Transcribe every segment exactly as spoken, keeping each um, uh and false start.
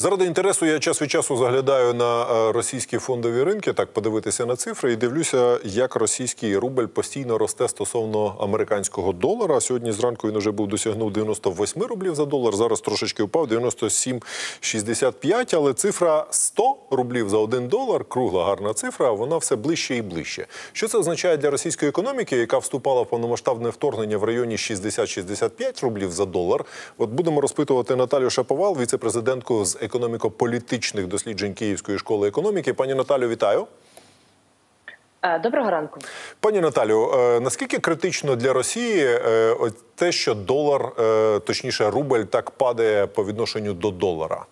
Заради інтересу я час від часу заглядаю на російські фондові ринки, так подивитися на цифри, і дивлюся, як російський рубль постійно росте стосовно американського долара. Сьогодні зранку він вже був досягнув дев'яносто вісім рублів за долар, зараз трошечки впав, дев'яносто сім шістдесят п'ять, але цифра сто рублів за один долар, кругла гарна цифра, вона все ближче і ближче. Що це означає для російської економіки, яка вступала в повномасштабне вторгнення в районі шістдесят - шістдесят п'ять рублів за долар? От будемо розпитувати Наталію Шаповал, віце-президентку з економіко-політичних досліджень Київської школи економіки. Пані Наталю, вітаю. Доброго ранку. Пані Наталю, наскільки критично для Росії те, що долар, точніше рубль, так падає по відношенню до долара?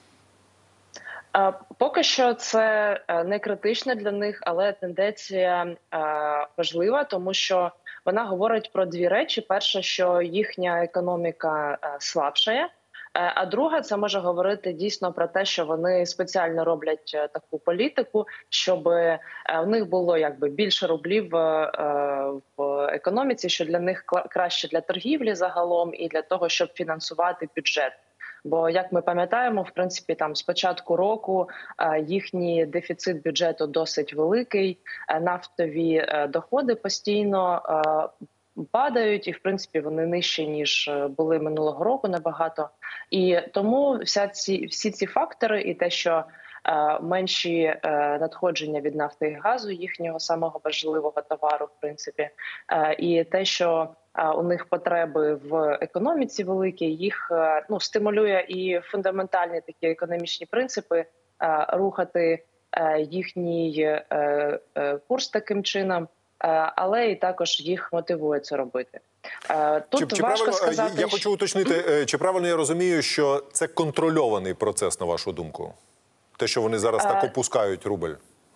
Поки що це не критично для них, але тенденція важлива, тому що вона говорить про дві речі. Перше, що їхня економіка слабшає. А друга, це може говорити дійсно про те, що вони спеціально роблять таку політику, щоб у них було якби більше рублів в економіці, що для них краще для торгівлі загалом і для того, щоб фінансувати бюджет. Бо, як ми пам'ятаємо, в принципі, там з початку року їхній дефіцит бюджету досить великий, нафтові доходи постійно падають, і, в принципі, вони нижчі, ніж були минулого року набагато. І тому вся ці, всі ці фактори і те, що е, менші е, надходження від нафти і газу, їхнього самого важливого товару, в принципі, е, і те, що е, у них потреби в економіці великі, їх е, ну, стимулює і фундаментальні такі економічні принципи е, рухати е, їхній е, е, курс таким чином, але і також їх мотивує це робити. Тут чи, чи важко правильно, сказати... Я хочу уточнити, чи правильно я розумію, що це контрольований процес, на вашу думку? Те, що вони зараз так опускають рубль?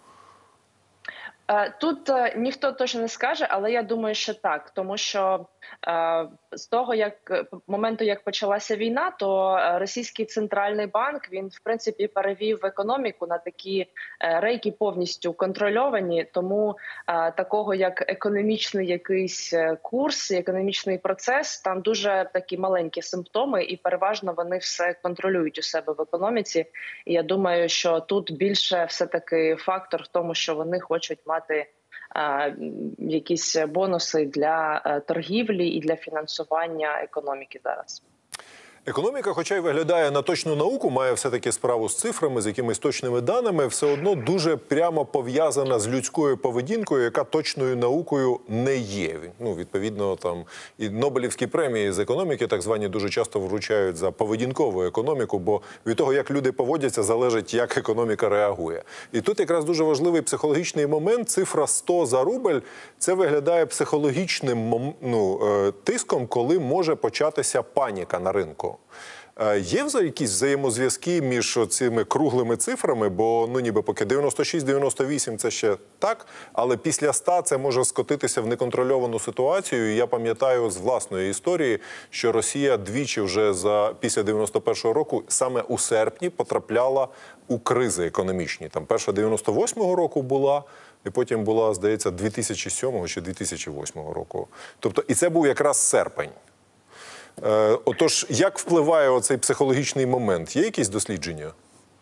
Тут ніхто точно не скаже, але я думаю, що так. Тому що з того, як моменту, як почалася війна, то російський центральний банк, він, в принципі, перевів економіку на такі рейки повністю контрольовані. Тому такого, як економічний якийсь курс, економічний процес, там дуже такі маленькі симптоми, і переважно вони все контролюють у себе в економіці. І я думаю, що тут більше все-таки фактор в тому, що вони хочуть мати якісь бонуси для торгівлі і для фінансування економіки зараз. Економіка, хоча й виглядає на точну науку, має все-таки справу з цифрами, з якимись точними даними, все одно дуже прямо пов'язана з людською поведінкою, яка точною наукою не є. Ну, відповідно, там і Нобелівські премії з економіки, так звані, дуже часто вручають за поведінкову економіку, бо від того, як люди поводяться, залежить, як економіка реагує. І тут якраз дуже важливий психологічний момент. Цифра сто за рубль – це виглядає психологічним ну, тиском, коли може початися паніка на ринку. Є якісь взаємозв'язки між цими круглими цифрами, бо ну ніби поки дев'яносто шість - дев'яносто вісім це ще так, але після ста це може скотитися в неконтрольовану ситуацію. І я пам'ятаю з власної історії, що Росія двічі вже за після дев'яносто першого року саме у серпні потрапляла у кризи економічні. Там перша дев'яносто восьмого року була, і потім була, здається, дві тисячі сьомого чи дві тисячі восьмого року. Тобто, і це був якраз серпень. Отож, як впливає оцей психологічний момент? Є якісь дослідження?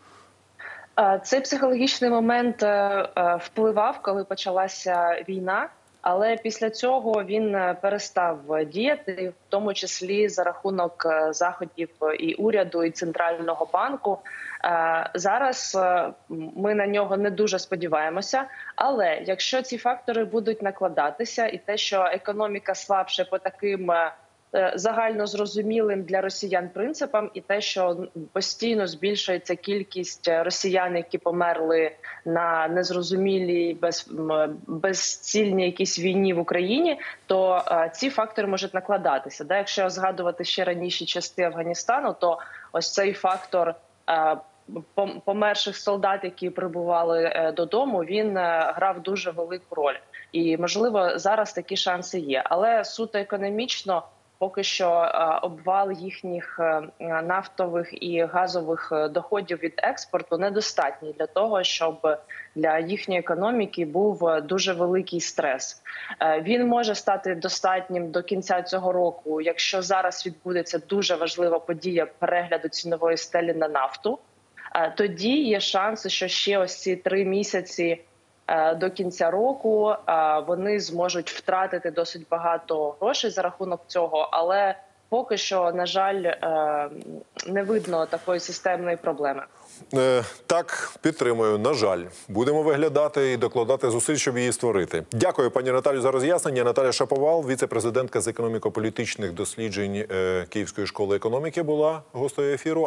Цей психологічний момент впливав, коли почалася війна, але після цього він перестав діяти, в тому числі за рахунок заходів і уряду, і Центрального банку. Зараз ми на нього не дуже сподіваємося, але якщо ці фактори будуть накладатися, і те, що економіка слабше по таким загально зрозумілим для росіян принципам, і те, що постійно збільшується кількість росіян, які померли на незрозумілій, без, безцільній якійсь війні в Україні, то а, ці фактори можуть накладатися. Да, якщо згадувати ще раніше часи Афганістану, то ось цей фактор а, померших солдат, які прибували а, додому, він а, грав дуже велику роль. І, можливо, зараз такі шанси є. Але суто економічно поки що обвал їхніх нафтових і газових доходів від експорту недостатній для того, щоб для їхньої економіки був дуже великий стрес. Він може стати достатнім до кінця цього року, якщо зараз відбудеться дуже важлива подія перегляду цінової стелі на нафту. е, тоді є шанси, що ще ось ці три місяці е, до кінця року е, вони зможуть втратити досить багато грошей за рахунок цього, але поки що, на жаль, е, не видно такої системної проблеми. Е, так, підтримую. На жаль, будемо виглядати і докладати зусиль, щоб її створити. Дякую, пані Наталю, за роз'яснення. Наталя Шаповал, віце-президентка з економіко-політичних досліджень е, Київської школи економіки, була гостею ефіру.